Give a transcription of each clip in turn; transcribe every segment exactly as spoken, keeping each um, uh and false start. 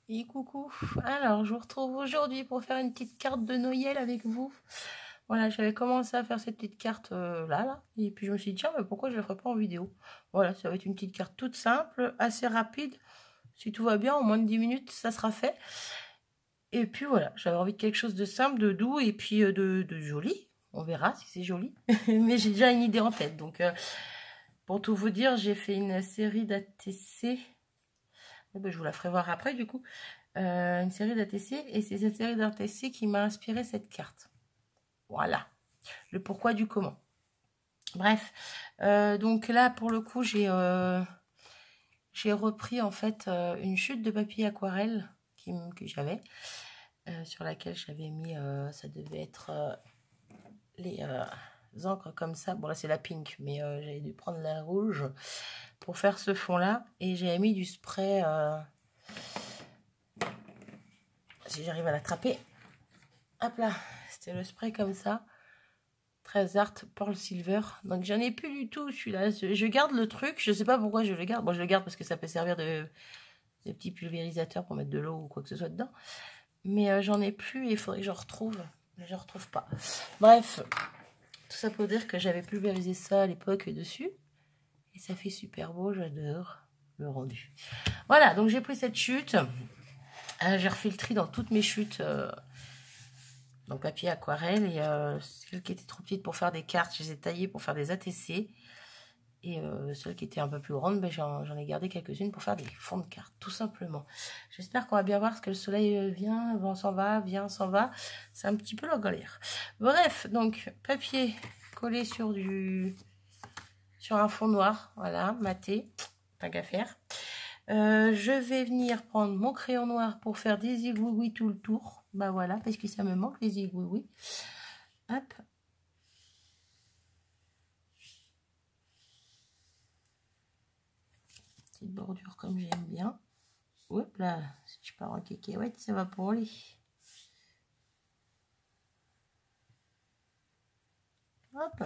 Et coucou, alors je vous retrouve aujourd'hui pour faire une petite carte de Noël avec vous. Voilà, j'avais commencé à faire cette petite carte euh, là, là, et puis je me suis dit, tiens, mais pourquoi je ne la ferai pas en vidéo? Voilà, ça va être une petite carte toute simple, assez rapide. Si tout va bien, en moins de dix minutes, ça sera fait. Et puis voilà, j'avais envie de quelque chose de simple, de doux, et puis euh, de, de joli. On verra si c'est joli, mais j'ai déjà une idée en tête. Donc, euh, pour tout vous dire, j'ai fait une série d'A T C. Eh ben, je vous la ferai voir après, du coup. Euh, une série d'A T C, et c'est cette série d'A T C qui m'a inspiré cette carte. Voilà, le pourquoi du comment. Bref, euh, donc là pour le coup j'ai euh, j'ai repris en fait euh, une chute de papier aquarelle qui, que j'avais, euh, sur laquelle j'avais mis, euh, ça devait être euh, les euh, encres comme ça. Bon là c'est la pink, mais euh, j'avais dû prendre la rouge pour faire ce fond là, et j'ai mis du spray, euh, si j'arrive à l'attraper. Hop là, c'était le spray comme ça. treize Art Pearl Silver. Donc j'en ai plus du tout celui-là. Je garde le truc. Je sais pas pourquoi je le garde. Bon, je le garde parce que ça peut servir de, de petit pulvérisateur pour mettre de l'eau ou quoi que ce soit dedans. Mais euh, j'en ai plus et il faudrait que je retrouve. Mais je retrouve pas. Bref, tout ça pour dire que j'avais pulvérisé ça à l'époque dessus. Et ça fait super beau. J'adore le rendu. Voilà, donc j'ai pris cette chute. Euh, j'ai refait le tri dans toutes mes chutes. Euh, donc papier aquarelle, et euh, celles qui étaient trop petites pour faire des cartes, je les ai taillées pour faire des A T C, et euh, celles qui étaient un peu plus grandes, ben, j'en ai gardé quelques-unes pour faire des fonds de cartes, tout simplement. J'espère qu'on va bien voir, parce que le soleil vient, vent s'en va, vient, s'en va, c'est un petit peu la galère. Bref, donc papier collé sur du sur un fond noir, voilà, maté, pas qu'à faire. Euh, je vais venir prendre mon crayon noir pour faire des zigouigouis tout le tour. Bah voilà, parce que ça me manque les zigouigouis. Hop. Petite bordure comme j'aime bien. Hop là, si je pars en cacahuète, ça va pour lui. Hop.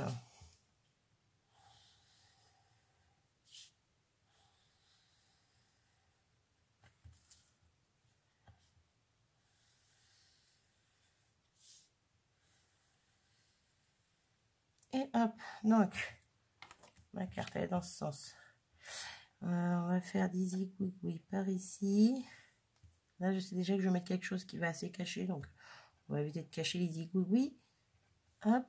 Et hop, donc, ma carte elle est dans ce sens. Euh, on va faire des zigouigouis par ici. Là, je sais déjà que je vais mettre quelque chose qui va assez cacher, donc on va éviter de cacher les zigouigouis. Hop.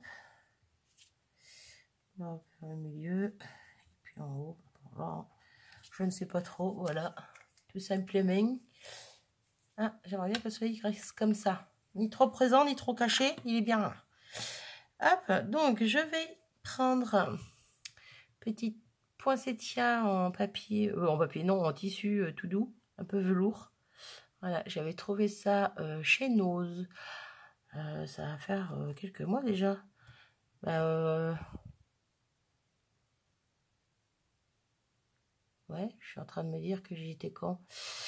On va faire le milieu. Et puis en haut, là, je ne sais pas trop, voilà. Tout simplement. Ah, j'aimerais bien que le soleil reste comme ça. Ni trop présent, ni trop caché, il est bien là. Hop, donc je vais prendre petite poinsettia en papier, euh, en papier non, en tissu euh, tout doux, un peu velours. Voilà, j'avais trouvé ça euh, chez Nose. Euh, ça va faire euh, quelques mois déjà. Bah, euh... ouais, je suis en train de me dire que j'y étais quand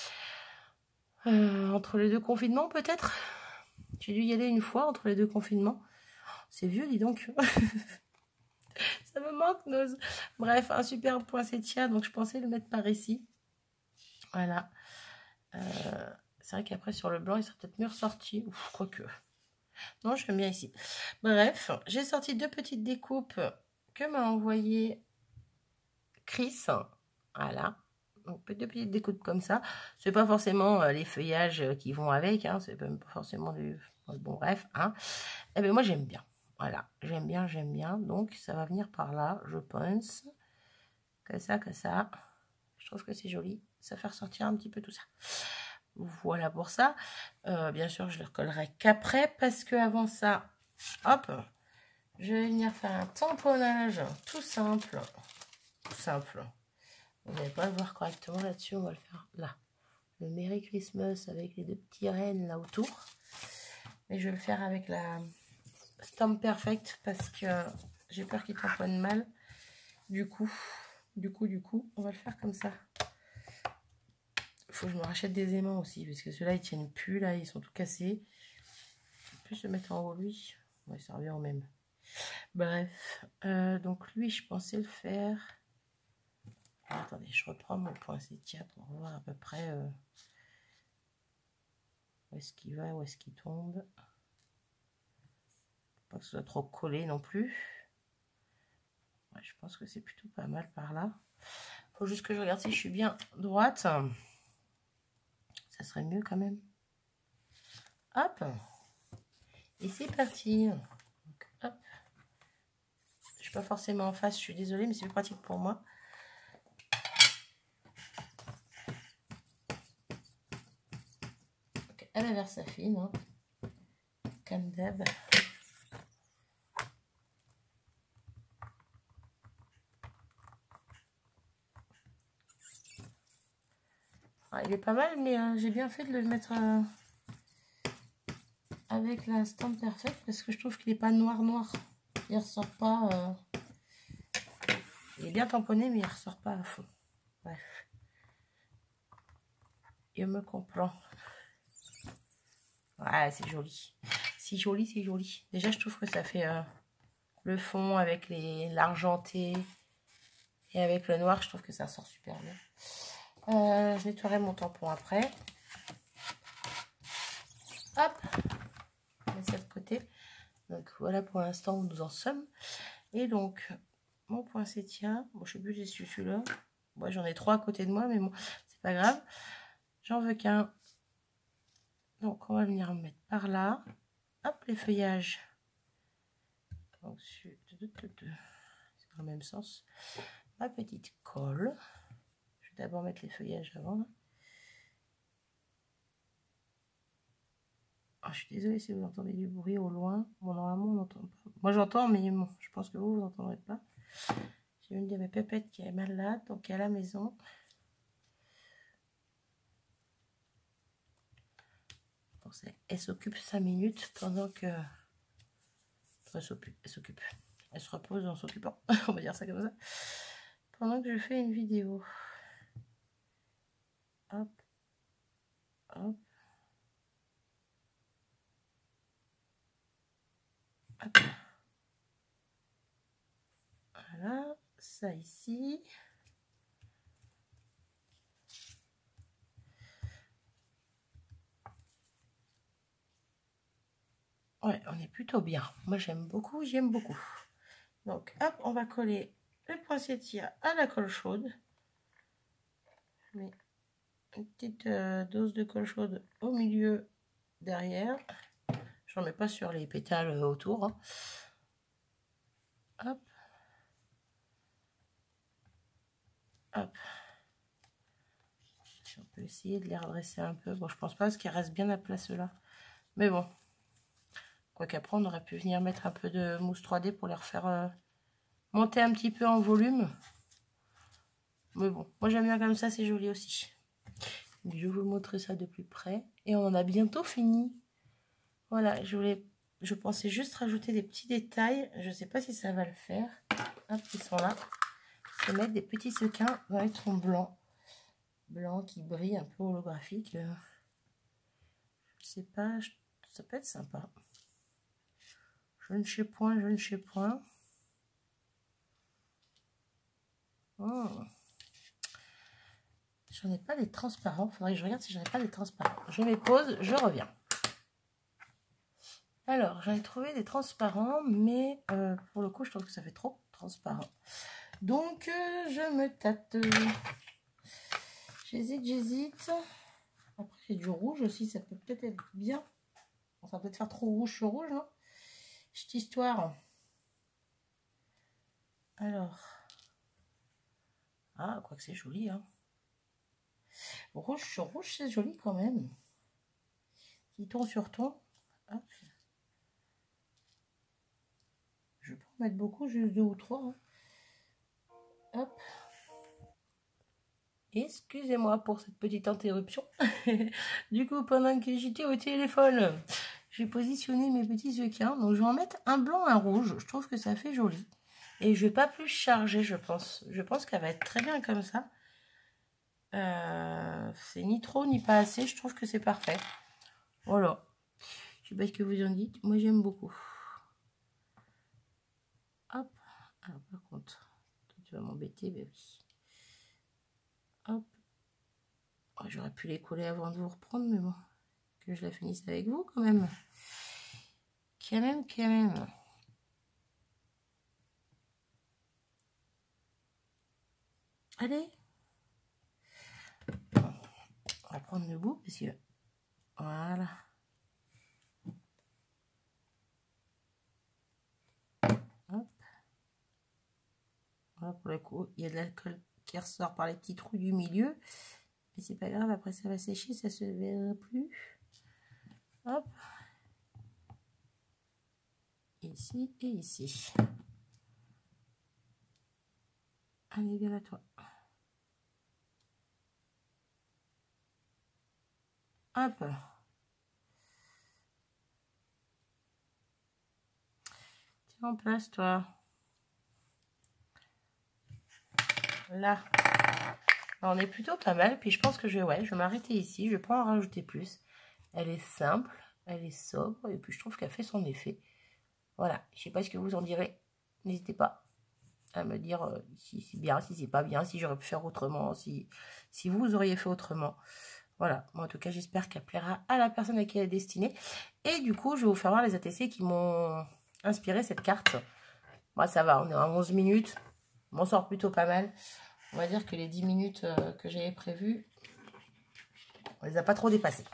euh, entre les deux confinements peut-être. J'ai dû y aller une fois entre les deux confinements. C'est vieux, dis donc. Ça me manque, Nose. Bref, un super poinsettia, donc je pensais le mettre par ici. Voilà. Euh, c'est vrai qu'après, sur le blanc, il serait peut-être mieux ressorti. Ouf, quoique. Non, je l'aime bien ici. Bref, j'ai sorti deux petites découpes que m'a envoyé Chris. Voilà. Donc, deux petites découpes comme ça. C'est pas forcément euh, les feuillages qui vont avec. Hein, c'est même pas forcément du... Bon, bref. Hein. Eh bien, moi, j'aime bien. Voilà. J'aime bien, j'aime bien. Donc, ça va venir par là, je pense. Comme ça, comme ça. Je trouve que c'est joli. Ça fait ressortir un petit peu tout ça. Voilà pour ça. Euh, bien sûr, je le recollerai qu'après, parce que avant ça, hop, je vais venir faire un tamponnage tout simple. Tout simple. Vous n'allez pas le voir correctement là-dessus, on va le faire là. Le Merry Christmas avec les deux petits rennes là autour. Mais je vais le faire avec la Stamp Perfect parce que j'ai peur qu'il tamponne mal. Du coup, du coup, du coup, on va le faire comme ça. Il faut que je me rachète des aimants aussi, parce que ceux-là, ils tiennent plus, là, ils sont tout cassés. Je vais plus se mettre en haut, lui. Ouais, ça revient au même. Bref, euh, donc lui, je pensais le faire. Ah, attendez, je reprends mon poinsettia pour voir à peu près... Euh... Où est-ce qu'il va, où est-ce qu'il tombe. Pas que ce soit trop collé non plus. Ouais, je pense que c'est plutôt pas mal par là. Faut juste que je regarde si je suis bien droite. Ça serait mieux quand même. Hop. Et c'est parti. Donc, hop. Je suis pas forcément en face, je suis désolée, mais c'est plus pratique pour moi. Donc, à la Versafine, hein. Comme d'hab. Ah, il est pas mal, mais euh, j'ai bien fait de le mettre euh, avec la Stamp Perfect parce que je trouve qu'il n'est pas noir noir. Il ressort pas. Euh... Il est bien tamponné, mais il ressort pas à fond. Bref. Il me comprend. Ouais, c'est joli. C'est joli, c'est joli. Déjà, je trouve que ça fait euh, le fond avec l'argenté et avec le noir. Je trouve que ça sort super bien. Euh, je nettoierai mon tampon après. Hop, je mets ça de côté. Donc voilà pour l'instant où nous en sommes. Et donc mon poinsettia, bon je sais plus si c'est celui-là. Moi j'en ai trois à côté de moi, mais bon c'est pas grave. J'en veux qu'un. Donc on va venir en mettre par là. Hop, les feuillages. Donc c'est dans le même sens. Ma petite colle. Je vais d'abord mettre les feuillages avant. Oh, je suis désolée si vous entendez du bruit au loin. Bon, normalement, on n'entend pas. Moi, j'entends, mais bon, je pense que vous, vous n'entendrez pas. J'ai une de mes pépettes qui est malade, donc elle est à la maison. Bon, elle s'occupe cinq minutes pendant que... Elle s'occupe. Elle s'occupe. Elle se repose en s'occupant. On va dire ça comme ça. Pendant que je fais une vidéo. Hop. Hop. Hop. Voilà. Ça ici. Ouais, on est plutôt bien. Moi, j'aime beaucoup, j'aime beaucoup. Donc, hop, on va coller le poinsettia à la colle chaude. Je mets une petite euh, dose de colle chaude au milieu, derrière. Je n'en mets pas sur les pétales euh, autour. Hein. Hop. Hop. On peut essayer de les redresser un peu. Bon, je pense pas parce qu'il reste bien à place là. Mais bon. Quoi qu'après, on aurait pu venir mettre un peu de mousse trois D pour les refaire euh, monter un petit peu en volume. Mais bon, moi j'aime bien comme ça, c'est joli aussi. Je vais vous montrer ça de plus près. Et on en a bientôt fini. Voilà, je voulais, je pensais juste rajouter des petits détails. Je ne sais pas si ça va le faire. Hop, ils sont là. Je vais mettre des petits sequins dans les tons blancs. Blanc qui brille un peu holographique. Je ne sais pas, ça peut être sympa. Je ne sais point, je ne sais point. Oh. J'en ai pas des transparents. Faudrait que je regarde si j'en ai pas des transparents. Je mets pause, je reviens. Alors, j'en ai trouvé des transparents, mais euh, pour le coup, je trouve que ça fait trop transparent. Donc, euh, je me tâte. J'hésite, j'hésite. Après, j'ai du rouge aussi, ça peut peut-être être bien. Bon, ça va peut-être faire trop rouge sur rouge, hein. Petite histoire. Alors. Ah, quoi que c'est joli, hein. Rouge sur rouge, c'est joli quand même. Petit ton sur ton. Hop. Je peux en mettre beaucoup, juste deux ou trois. Hein. Hop. Excusez-moi pour cette petite interruption. Du coup, pendant que j'étais au téléphone, j'ai positionné mes petits sequins. Donc, je vais en mettre un blanc, un rouge. Je trouve que ça fait joli. Et je vais pas plus charger, je pense. Je pense qu'elle va être très bien comme ça. Euh, c'est ni trop, ni pas assez. Je trouve que c'est parfait. Voilà. Je sais pas ce que vous en dites. Moi, j'aime beaucoup. Hop. Alors, par contre, toi, tu vas m'embêter, ben oui. Hop. Oh, j'aurais pu les coller avant de vous reprendre, mais bon. que je la finisse avec vous quand même. Quand même, quand même. Allez. On va prendre le bout parce que... Voilà. Hop. Voilà, pour le coup, il y a de l'alcool qui ressort par les petits trous du milieu. Mais c'est pas grave, après ça va sécher, ça se verra plus. Hop. Ici et ici. Allez, viens à toi. Hop. Tiens en place, toi. Là. On est plutôt pas mal. Puis je pense que je, ouais, je vais m'arrêter ici. Je vais pas en rajouter plus. Elle est simple. Elle est sobre. Et puis je trouve qu'elle fait son effet. Voilà. Je sais pas ce que vous en direz. N'hésitez pas à me dire euh, si c'est bien, si c'est pas bien, si j'aurais pu faire autrement, si, si vous auriez fait autrement. Voilà, moi en tout cas j'espère qu'elle plaira à la personne à qui elle est destinée. Et du coup je vais vous faire voir les A T C qui m'ont inspiré cette carte. Moi ça va, on est à onze minutes, on m'en sort plutôt pas mal. On va dire que les dix minutes euh, que j'avais prévues, on les a pas trop dépassées.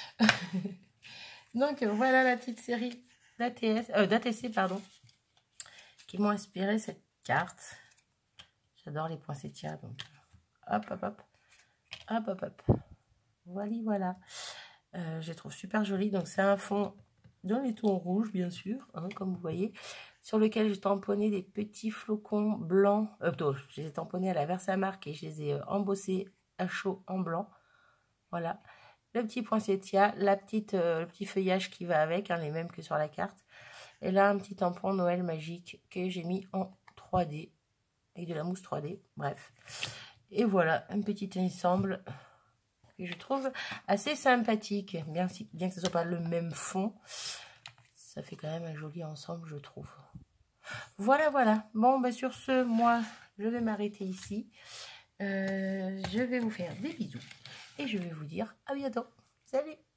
Donc voilà la petite série d'A T C, pardon, qui m'ont inspiré cette carte. J'adore les poinsettias, donc hop hop hop, hop hop hop. Voilà, voilà. Euh, je les trouve super jolies. Donc, c'est un fond dans les tons rouges, bien sûr, hein, comme vous voyez, sur lequel j'ai tamponné des petits flocons blancs. Euh, plutôt, je les ai tamponnés à la Versamark et je les ai euh, embossés à chaud en blanc. Voilà. Le petit poinsettia, la petite, euh, le petit feuillage qui va avec, hein, les mêmes que sur la carte. Et là, un petit tampon Noël magique que j'ai mis en trois D. Avec de la mousse trois D. Bref. Et voilà, un petit ensemble que je trouve assez sympathique, bien, si, bien que ce ne soit pas le même fond, ça fait quand même un joli ensemble, je trouve. Voilà, voilà. Bon, bah sur ce, moi, je vais m'arrêter ici. Euh, je vais vous faire des bisous et je vais vous dire à bientôt. Salut!